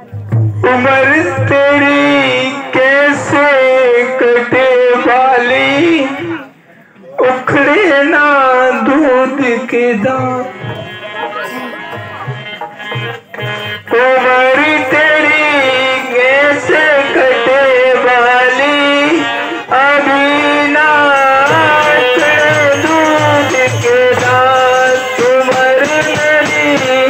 उम्र तेरी कैसे कटे वाली, उखड़े ना दूध के दांत। उम्र तेरी कैसे कटे वाली, अभी ना उखड़े दूध के दांत। उम्र तेरी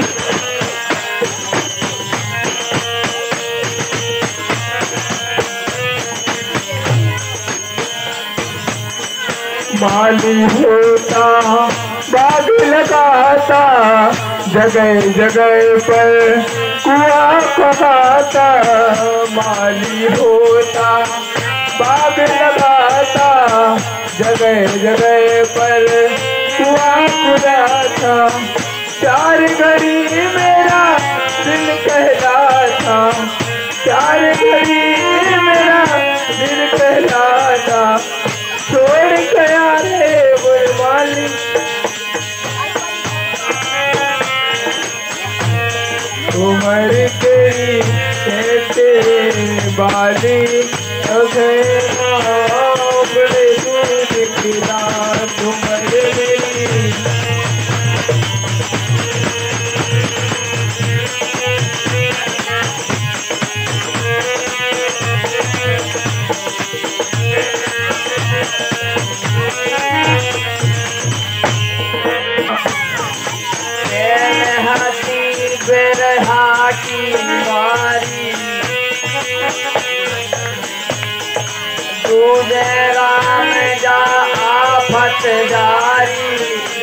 माली होता बाग लगाता, जगह जगह पर कुआं खुदाता। माली होता बाग लगाता, जगह जगह पर कुआं खुदाता। चार घड़ी मेरा दिल कहलाता, चार घड़ी मेरा दिल कहलाता। छोड़ गया रे वो माली, उम्र तेरी कहते बाली, बड़े दूध की दात। उम्र मेरी हाथी मारी, दूजे राम जा आफत जारी।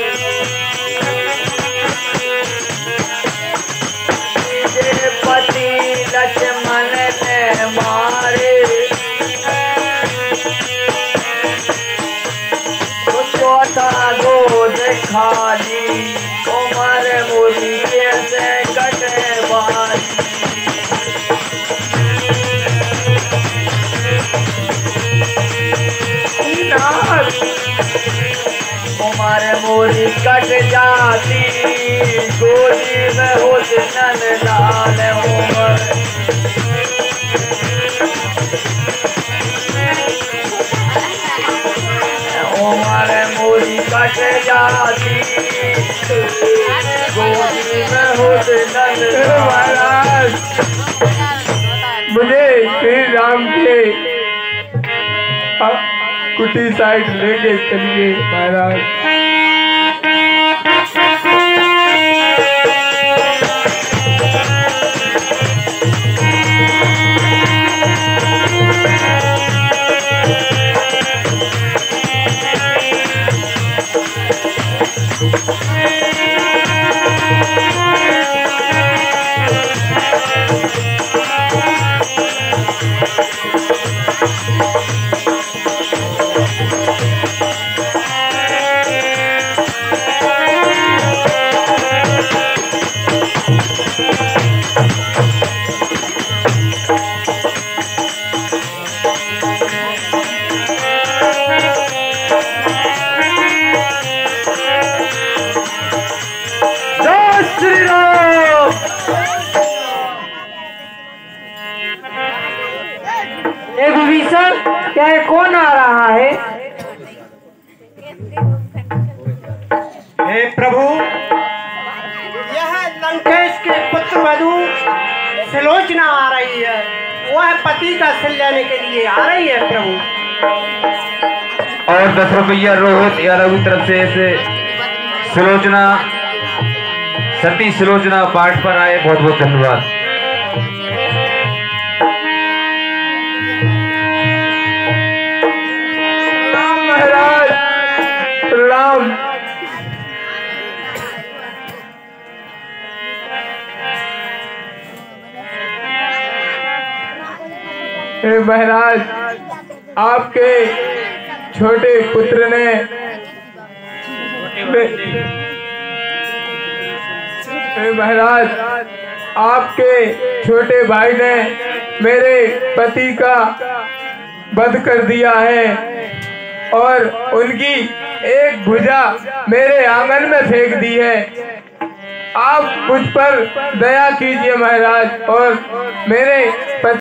तुझे पति लक्ष्मण ने मारे, चौथा गोद खाली। उम्र मुझी कैसे कटे वाली, उम्र मोरी कट जाती, गोदी में हुस्न लाल। उम्र मोरी कट जाती, गोदी में हुस्न। महाराज मुझे श्री राम के कुटी साइड लेके चलिए महाराज। क्या है, कौन आ रहा है? हे प्रभु, यह लंकेश के पुत्र वधू सुलोचना आ रही है। वह पति का सिल लेने के लिए आ रही है प्रभु। और 10 रुपया रोहित यादव की तरफ से ऐसे सुलोचना, सती सुलोचना पाठ पर आए। बहुत बहुत धन्यवाद। महाराज, आपके छोटे पुत्र ने महाराज, आपके छोटे भाई ने मेरे पति का वध कर दिया है और उनकी एक भुजा मेरे आंगन में फेंक दी है। आप मुझ पर दया कीजिए महाराज और मेरे